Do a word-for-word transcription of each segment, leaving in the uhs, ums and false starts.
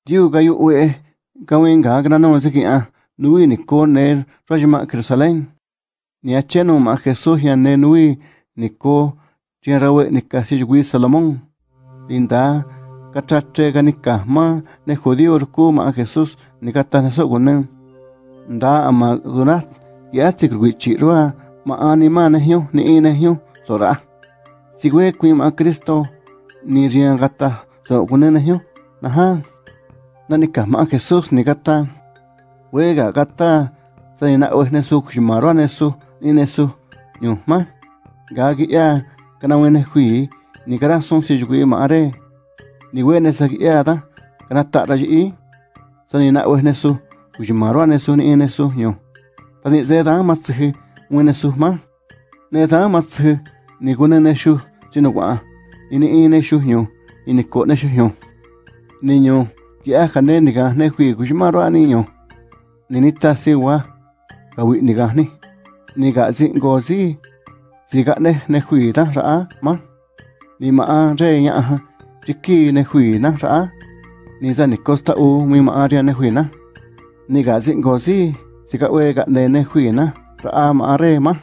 Diu gayu ue gawen ga grano sekia nui ni koner rajma Jerusalén. Ni acheno ma Jesús ya ne nui ni ko rawe ni kasijwi Salomón. Linda katrache ganika ma ne judío ku ma Jesús ni kata naso gunen. Nda ama dunat ya tsikruichi roa ma anima ne hyo ni ine hyo sora. Sigwe kui ma Cristo ni rian gata so gunen hyo. Naha nanika ma Jesús ni kata wega kata sa ina we nesu kushimaro nesu ni nesu nyuma gagi ya kana wene hui ni kara son si jugui ma are ni wene sagi ya da kana ta raji sa ina we nesu kushimaro nesu ni nesu nyo tani zeda matsi wene su ma ne da matsi ni gune neshu sinogwa ni ni neshu nyo ni ko neshu nyo niño ya kane ni ga ne hui kushimaro ani nyo ni nita siwa gawi ni ga ni ni ga zin go zi zi ga ne ne hui da ra ma ni ma re nya ha chiki ne hui na ra ni za ni costa u mi ma aria ne hui na ni ga zin go zi zi ga we ga ne ne hui na ra ma re ma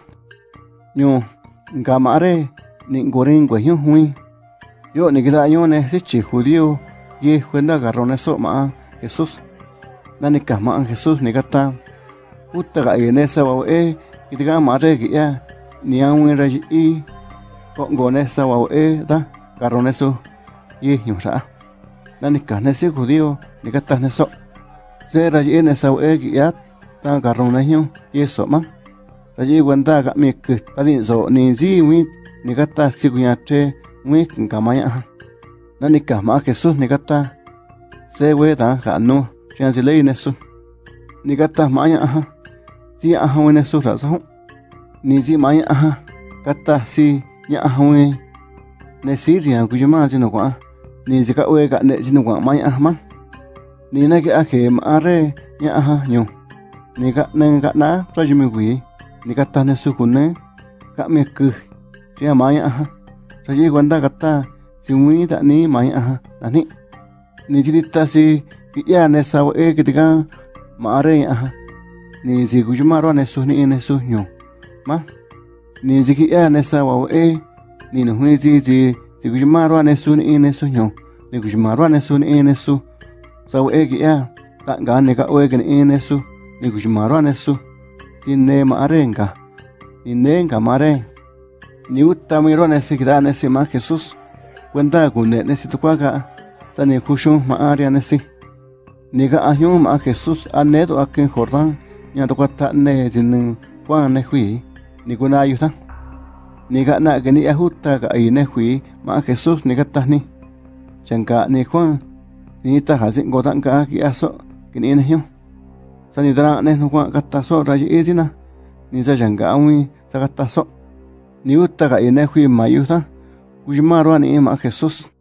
nyu ga ma re ni gorin go hyu hui yo ni ga yo ne si chi judío ye cuenta agarró eso ma Jesús nani kama Jesús ni gata uta ga ene sa wa e itiga mare gi ya ni aun ra i ko ngone sa wa e da agarró eso ye nyura nani kana se judío ni gata neso se ra i ene sa e gi ya ta agarró na hyo ye so ma ra i cuenta ga mi ku ta din so ni zi wi ni gata si ku ya tre wi kama ya nani kama Jesús ni gata se we da ga no chian si lei nesu ni gata ma ya ha si a ha we nesu ra so ni si ma ya ha gata si ya ha we ne si rian ku jama ji no kwa ni si ka we ga ne ji no kwa ma ya ma ni na ke a ke ma re ya ha nyu ni ga ne ga na tra ji mi wi ni gata nesu ku ne ga me ku chia ma ya ha sa ji gwanda gata si wi da ni ma ya ha na ni ni ji ta si ya ne sa e ke diga ma re ya ni si ku juma ro ne su ni ne su nyu ma ni si ki ya ne sa wa e ni no hui ji ji si ku juma ro ne su ni ne su nyu ni ku juma ro ne su ni ne su sa e ki ya ta ga ne ka o e ke ni ne su ni ku juma ro ne su ti ne ma re nga ni ne nga ma re ni utta mi ro ne si ki da ne si ma Jesús cuenta ku ne ne si tu kwa ga sa ni ku shu ma aria ne si ni ga ahyo ma Jesús anedo akin Jordán nya to kwata ne jin kwa ne hui ni kuna yu ta ni ga na ga ni ahuta ga ai ne hui ma Jesús ni ga ta ni changa ni kwa ni ta ha sin go tan ka ki aso ki ni ne hyo sa ni dra ne no kwa ka ta so ra ji jina ni sa changa awi sa ka ta so ni utta ga ai ne hui ma yu ta ku ma ro ni ma Jesús